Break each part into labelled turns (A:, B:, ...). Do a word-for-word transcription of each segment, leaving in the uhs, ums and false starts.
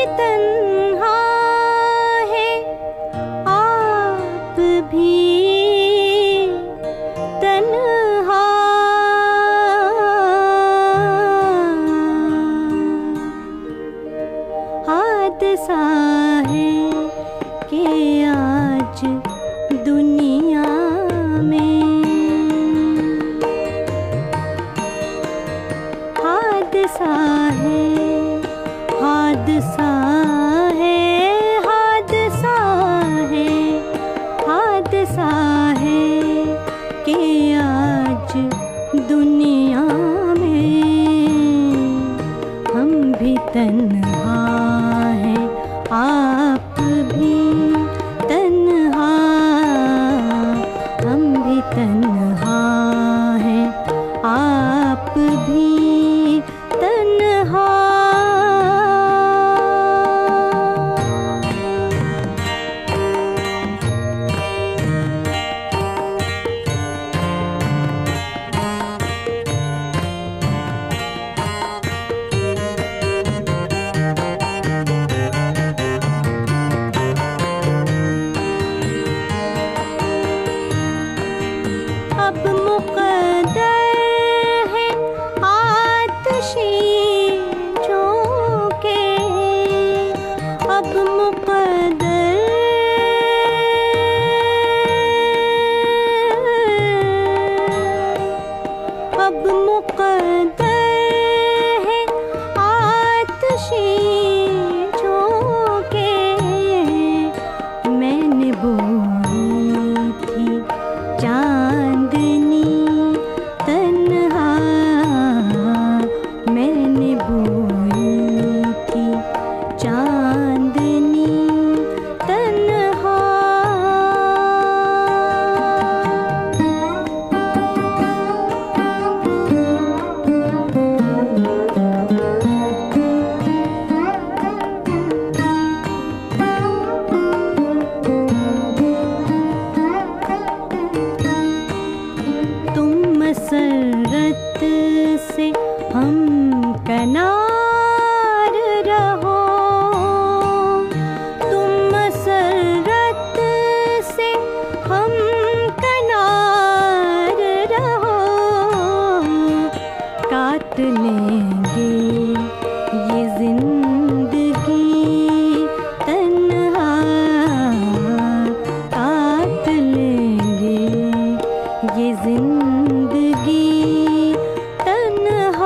A: तन्हा है, आप भी तन्हा। हादसा है कि आज दुनिया में हादसा है, हादसा है, हादसा है, हादसा है कि आज दुनिया में हम भी तन्हा हैं, आप भी तन्हा, हम भी तन्हा हैं, आप भी तन्हा। अब मुक़द्दर है आतिशीं झोंके, अब मुक़द्दर अब मुक़द्दर है आतिशीं झोंके। मैंने बोई थी चांदनी तन्हा, मैंने बोई थी चांदनी तन्हा। तुम मसरत से हम कनार रहो, तुम मसरत से हम कनार रहो। काट लेंगे ये जिंदगी तन्हा, काट लेंगे ये जिंदगी तन्हा।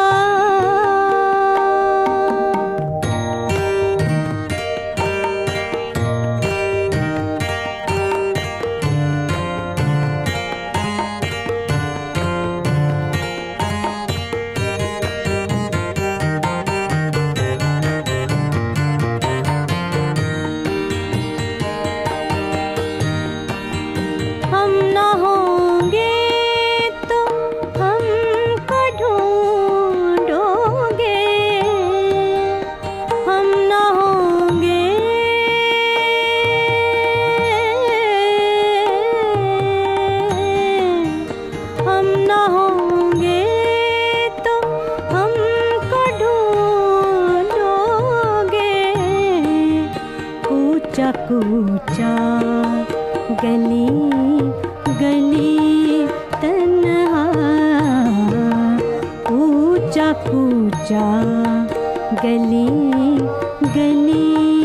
A: हम ना होंगे तो हमको ढूंढोगे, हम ना होंगे हम ना होंगे तो हमको ढूंढोगे। कूचा कूचा गली गली तन्हा, कूचा कूचा गली गली